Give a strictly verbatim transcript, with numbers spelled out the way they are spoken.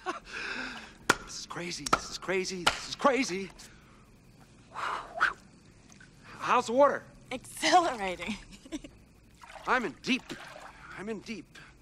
This is crazy, this is crazy, this is crazy. How's the water? Exhilarating. I'm in deep. I'm in deep.